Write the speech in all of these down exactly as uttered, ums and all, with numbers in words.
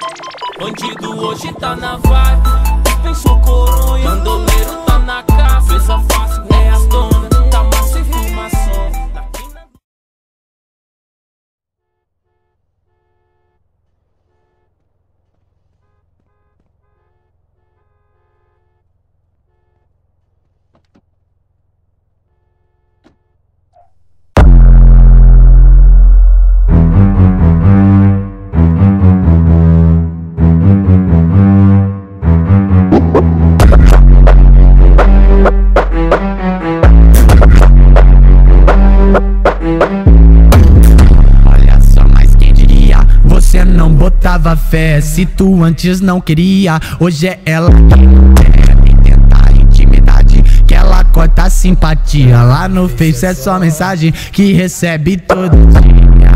Bandido hoje tá na vibe, pensou coronha. Bandoleiro tá na casa, fez a face, é as donas. Tá massa informação. Botava fé, se tu antes não queria, hoje é ela que não quer nem tentar intimidade, que ela corta a simpatia. Lá no Face é só mensagem que recebe todo dia.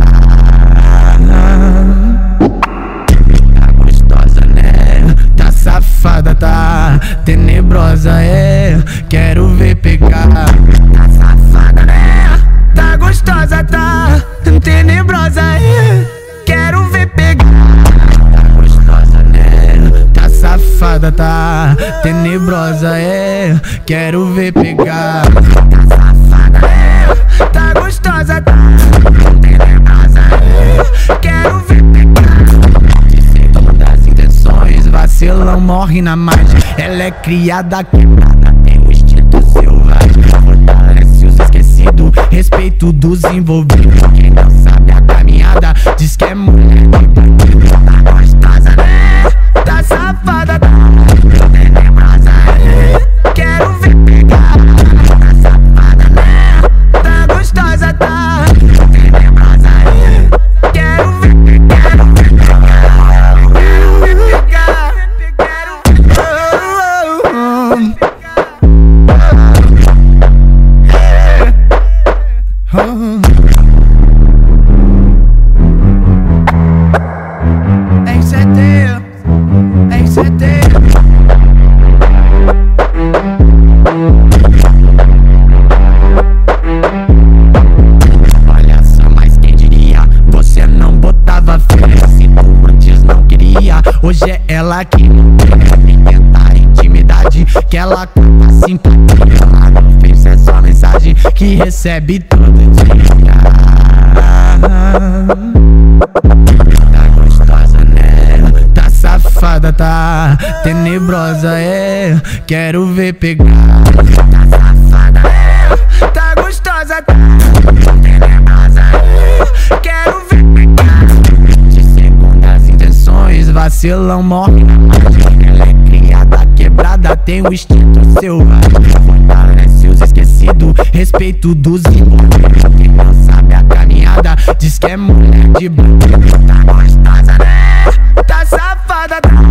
Tá gostosa, né? Tá safada, tá tenebrosa, é. Quero ver pegar. Tá safada, né? Tá gostosa, tá tenebrosa, é. Quero ver pegar. Tá gostosa, né? Tá safada, tá tenebrosa, é. Quero ver pegar. Tá safada, né? Tá gostosa, tá tenebrosa, é. Quero ver pegar. De segundas intenções, vacilão morre na margem. Ela é criada quebrada, tem um instinto selvagem. Fortalece os esquecidos, respeito dos envolvidos. Quem não sabe a caminhada diz que é mulher de bandido. Tá gostosa, né? Tá safada, tá tenebrosa, é. Quero ver pegar. Tá safada, né? Tá gostosa, tá tenebrosa, é. Quero ver pegar. Quero ver pegar. Quero ver pegar. Olha só, mas quem diria? Você não botava fé, se tu antes não queria, hoje é ela que não quer nem tentar intimidade, que ela conta simpatia. Lá no Face é só mensagem que recebe todo dia. Tá gostosa, né? Tá safada, tá tenebrosa, é. Quero ver pegar. Tá safada, é. Tá gostosa, tá tenebrosa, é. Quero ver pegar. De segundas intenções, vacilão morre na margem. Ela é criada quebrada, tem o instinto selvagem. Fortalece os esquecidos, respeito dos envolvidos. Quem não sabe a caminhada diz que é mulher de bandido. Tá gostosa, né? Tá safada, tá